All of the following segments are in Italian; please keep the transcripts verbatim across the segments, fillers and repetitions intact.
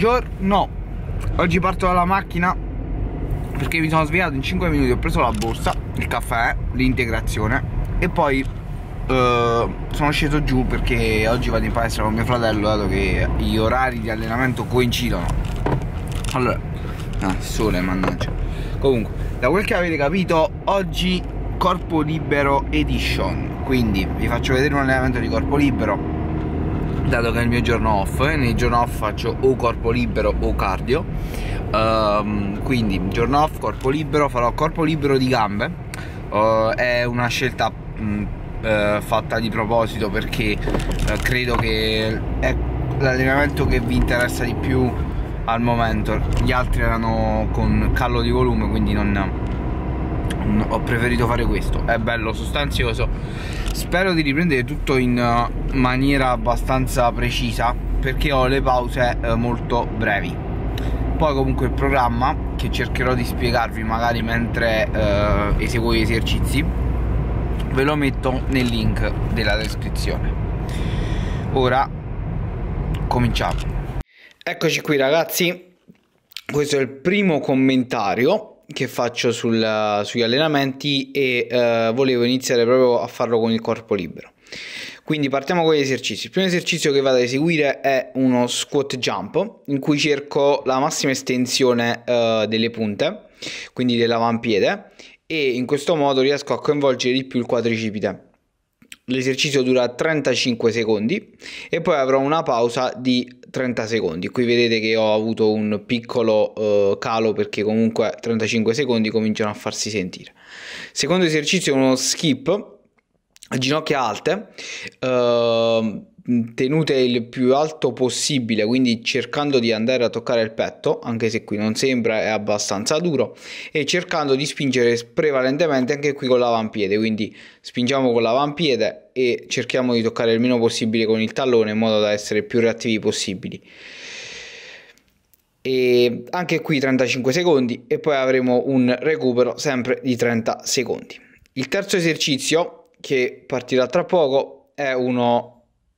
Buongiorno, oggi parto dalla macchina perché mi sono svegliato in cinque minuti, ho preso la borsa, il caffè, l'integrazione e poi eh, sono sceso giù perché oggi vado in palestra con mio fratello, dato che gli orari di allenamento coincidono. Allora, ah, sole, mannaggia. Comunque, da quel che avete capito, oggi corpo libero edition, quindi vi faccio vedere un allenamento di corpo libero, dato che è il mio giorno off, e nei giorni off faccio o corpo libero o cardio. Um, quindi giorno off, corpo libero, farò corpo libero di gambe. Uh, è una scelta mh, uh, fatta di proposito perché uh, credo che è l'allenamento che vi interessa di più al momento. Gli altri erano con callo di volume, quindi non, non ho preferito fare questo. È bello sostanzioso. Spero di riprendere tutto in uh, maniera abbastanza precisa, perché ho le pause uh, molto brevi. Poi comunque il programma, che cercherò di spiegarvi magari mentre uh, eseguo gli esercizi, ve lo metto nel link della descrizione. Ora cominciamo. Eccoci qui ragazzi, questo è il primo commentario che faccio sul, sugli allenamenti e uh, volevo iniziare proprio a farlo con il corpo libero. Quindi partiamo con gli esercizi. Il primo esercizio che vado ad eseguire è uno squat jump, in cui cerco la massima estensione uh, delle punte, quindi dell'avampiede, e in questo modo riesco a coinvolgere di più il quadricipite. L'esercizio dura trentacinque secondi e poi avrò una pausa di trenta secondi. Qui vedete che ho avuto un piccolo uh, calo, perché comunque trentacinque secondi cominciano a farsi sentire. Secondo esercizio è uno skip a ginocchia alte, uh, tenute il più alto possibile, quindi cercando di andare a toccare il petto, anche se qui non sembra, è abbastanza duro, e cercando di spingere prevalentemente anche qui con l'avampiede, quindi spingiamo con l'avampiede e cerchiamo di toccare il meno possibile con il tallone, in modo da essere più reattivi possibili. E anche qui trentacinque secondi e poi avremo un recupero sempre di trenta secondi. Il terzo esercizio, che partirà tra poco, è uno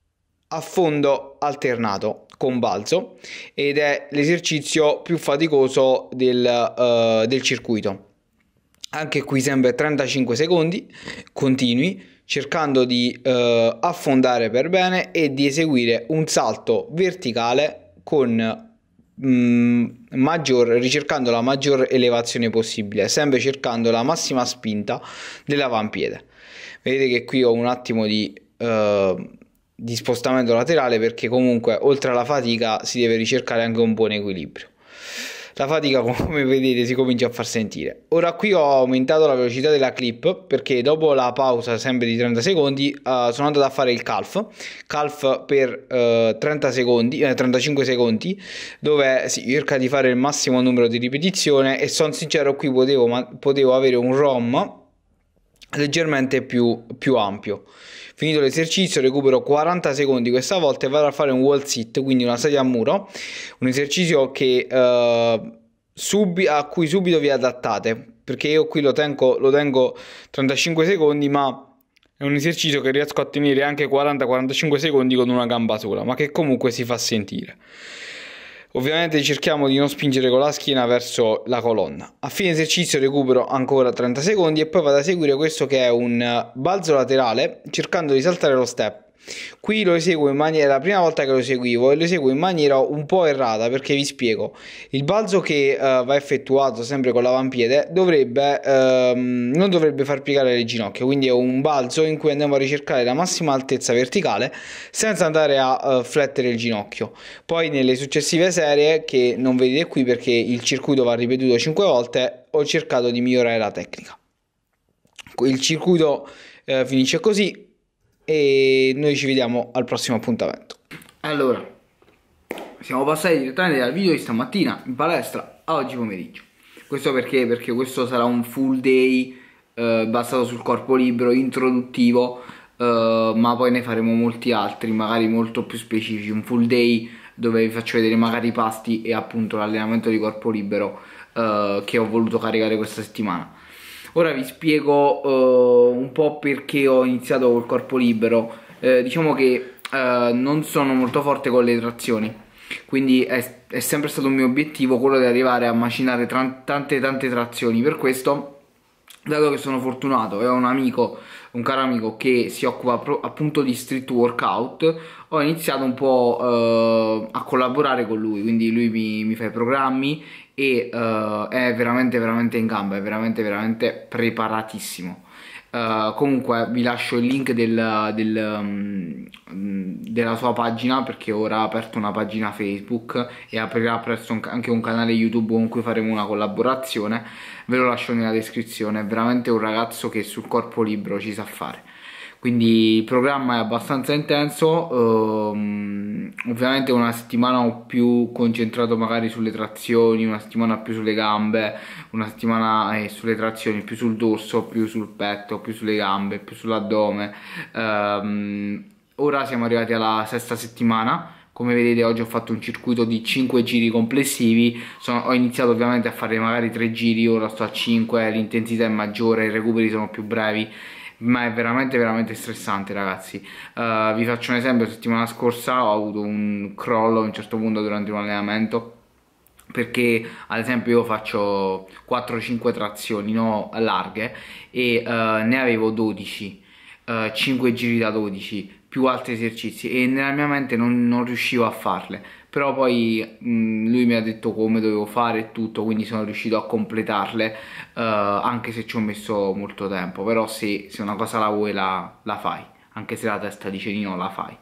affondo alternato con balzo ed è l'esercizio più faticoso del, uh, del circuito. Anche qui sempre trentacinque secondi continui, cercando di uh, affondare per bene e di eseguire un salto verticale con mm, maggior, ricercando la maggior elevazione possibile, sempre cercando la massima spinta dell'avampiede. Vedete che qui ho un attimo di, uh, di spostamento laterale, perché comunque oltre alla fatica si deve ricercare anche un buon equilibrio. La fatica, come vedete, si comincia a far sentire. Ora qui ho aumentato la velocità della clip, perché dopo la pausa sempre di trenta secondi uh, sono andato a fare il calf calf per uh, trenta secondi, eh, trentacinque secondi, dove si cerca di fare il massimo numero di ripetizioni, e sono sincero, qui potevo, ma, potevo avere un ROM leggermente più, più ampio. Finito l'esercizio recupero quaranta secondi questa volta e vado a fare un wall sit, quindi una sedia a muro, un esercizio che, uh, subi, a cui subito vi adattate, perché io qui lo tengo, lo tengo trentacinque secondi, ma è un esercizio che riesco a tenere anche quaranta quarantacinque secondi con una gamba sola, ma che comunque si fa sentire. Ovviamente cerchiamo di non spingere con la schiena verso la colonna. A fine esercizio recupero ancora trenta secondi e poi vado a seguire questo, che è un balzo laterale, cercando di saltare lo step. Qui lo eseguo in maniera, la prima volta che lo eseguivo, e lo eseguo in maniera un po' errata, perché vi spiego. Il balzo che uh, va effettuato sempre con l'avampiede dovrebbe uh, non dovrebbe far piegare le ginocchia, quindi è un balzo in cui andiamo a ricercare la massima altezza verticale senza andare a uh, flettere il ginocchio. Poi nelle successive serie, che non vedete qui perché il circuito va ripetuto cinque volte, ho cercato di migliorare la tecnica. Il circuito uh, finisce così e noi ci vediamo al prossimo appuntamento. Allora, siamo passati direttamente dal video di stamattina in palestra a oggi pomeriggio. Questo perché? Perché questo sarà un full day eh, basato sul corpo libero, introduttivo, eh, ma poi ne faremo molti altri, magari molto più specifici. Un full day dove vi faccio vedere magari i pasti e appunto l'allenamento di corpo libero eh, che ho voluto caricare questa settimana. Ora vi spiego uh, un po' perché ho iniziato col corpo libero. Eh, diciamo che uh, non sono molto forte con le trazioni, quindi è, è sempre stato un mio obiettivo quello di arrivare a macinare tante tante trazioni. Per questo, dato che sono fortunato e ho un amico, un caro amico che si occupa pro, appunto di street workout, ho iniziato un po' eh, a collaborare con lui, quindi lui mi, mi fa i programmi e eh, è veramente veramente in gamba, è veramente veramente preparatissimo. Uh, comunque vi lascio il link del, del, um, della sua pagina, perché ora ha aperto una pagina Facebook e aprirà presto un, anche un canale YouTube con cui faremo una collaborazione. Ve lo lascio nella descrizione. È veramente un ragazzo che sul corpo libero ci sa fare, quindi il programma è abbastanza intenso. um, ovviamente una settimana o più concentrato magari sulle trazioni, una settimana più sulle gambe, una settimana eh, sulle trazioni, più sul dorso, più sul petto, più sulle gambe, più sull'addome. um, ora siamo arrivati alla sesta settimana. Come vedete oggi ho fatto un circuito di cinque giri complessivi. Sono, ho iniziato ovviamente a fare magari tre giri, ora sto a cinque, l'intensità è maggiore, i recuperi sono più brevi, ma è veramente veramente stressante, ragazzi. Uh, vi faccio un esempio: la settimana scorsa ho avuto un crollo a un certo punto durante un allenamento, perché ad esempio io faccio quattro cinque trazioni, no, larghe, e uh, ne avevo dodici, uh, cinque giri da dodici più altri esercizi, e nella mia mente non, non riuscivo a farle. Però poi mh, lui mi ha detto come dovevo fare e tutto, quindi sono riuscito a completarle, uh, anche se ci ho messo molto tempo. Però se, se una cosa la vuoi la, la fai, anche se la testa dice di no, la fai.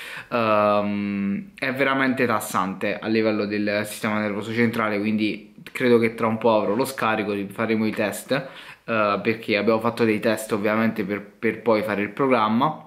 Um, è veramente tassante a livello del sistema nervoso centrale, quindi credo che tra un po' avrò lo scarico, faremo i test, uh, perché abbiamo fatto dei test ovviamente per, per poi fare il programma.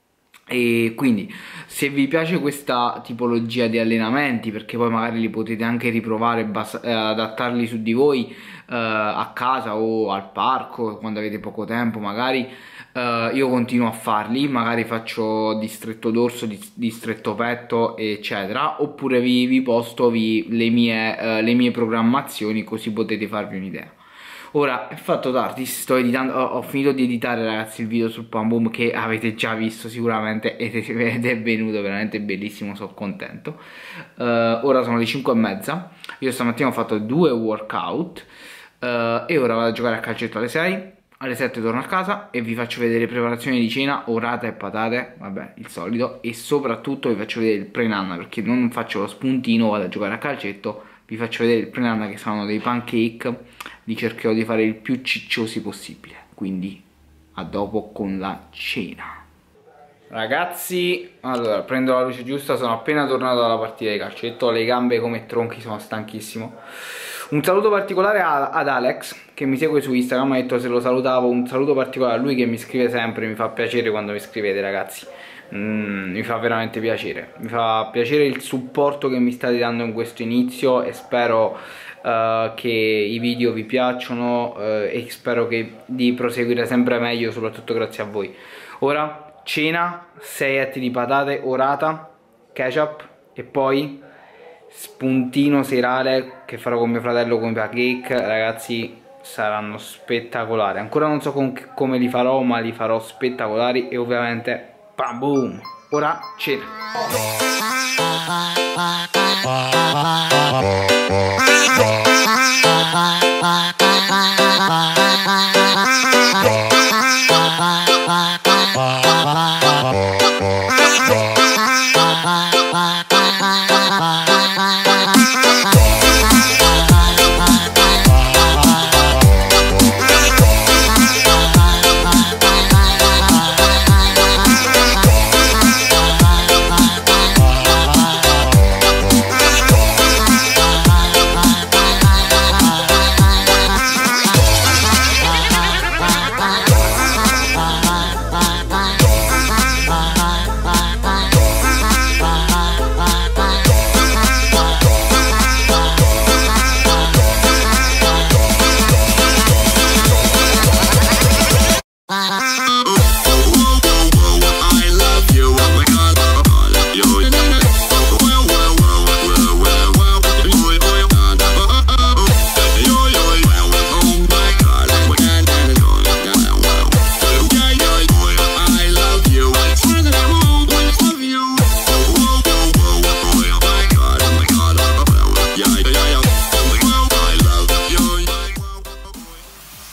E quindi se vi piace questa tipologia di allenamenti, perché poi magari li potete anche riprovare, eh, adattarli su di voi, eh, a casa o al parco quando avete poco tempo magari, eh, io continuo a farli, magari faccio distretto dorso, distretto petto eccetera, oppure vi, vi posto vi, le, mie, eh, le mie programmazioni, così potete farvi un'idea. Ora è fatto tardi, sto editando, ho, ho finito di editare, ragazzi, il video sul Pam Boom che avete già visto sicuramente, ed è venuto veramente bellissimo, sono contento. Uh, ora sono le cinque e mezza, io stamattina ho fatto due workout uh, e ora vado a giocare a calcetto alle sei, alle sette torno a casa e vi faccio vedere preparazione di cena, orata e patate, vabbè, il solito, e soprattutto vi faccio vedere il pre-nanna, perché non faccio lo spuntino, vado a giocare a calcetto. Vi faccio vedere il pre-nanna, che saranno dei pancake, li cercherò di fare il più cicciosi possibile, quindi a dopo con la cena. Ragazzi, allora prendo la luce giusta, sono appena tornato dalla partita di calcetto, ho le gambe come tronchi, sono stanchissimo. Un saluto particolare ad Alex che mi segue su Instagram, mi ha detto se lo salutavo, un saluto particolare a lui che mi scrive sempre, mi fa piacere quando mi scrivete, ragazzi. Mm, mi fa veramente piacere, mi fa piacere il supporto che mi state dando in questo inizio, e spero uh, che i video vi piacciono, uh, e spero che di proseguire sempre meglio, soprattutto grazie a voi. Ora cena, sei etti di patate, orata, ketchup e poi spuntino serale che farò con mio fratello con i pancake. Ragazzi, saranno spettacolari, ancora non so con come li farò, ma li farò spettacolari, e ovviamente Bam boom! Ora cena!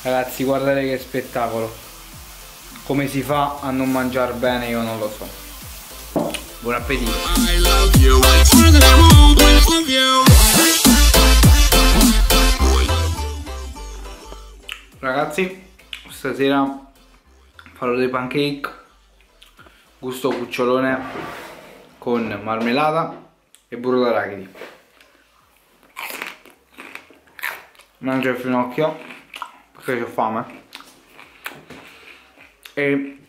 Ragazzi, guardate che spettacolo. Come si fa a non mangiare bene io non lo so. Buon appetito. Ragazzi, stasera farò dei pancake gusto cucciolone con marmellata e burro d'arachidi. Mangio il finocchio perché ho fame. E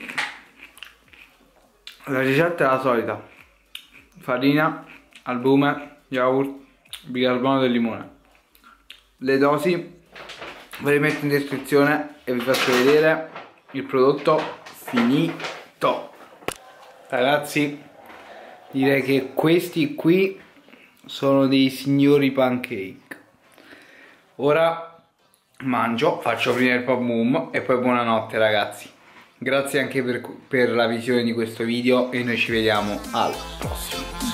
la ricetta è la solita: farina, albume, yogurt, bicarbonato e limone. Le dosi ve le metto in descrizione e vi faccio vedere il prodotto finito. Ragazzi, direi che questi qui sono dei signori pancake. Ora mangio, faccio prima il pop boom e poi buonanotte ragazzi. Grazie anche per, per la visione di questo video e noi ci vediamo al prossimo.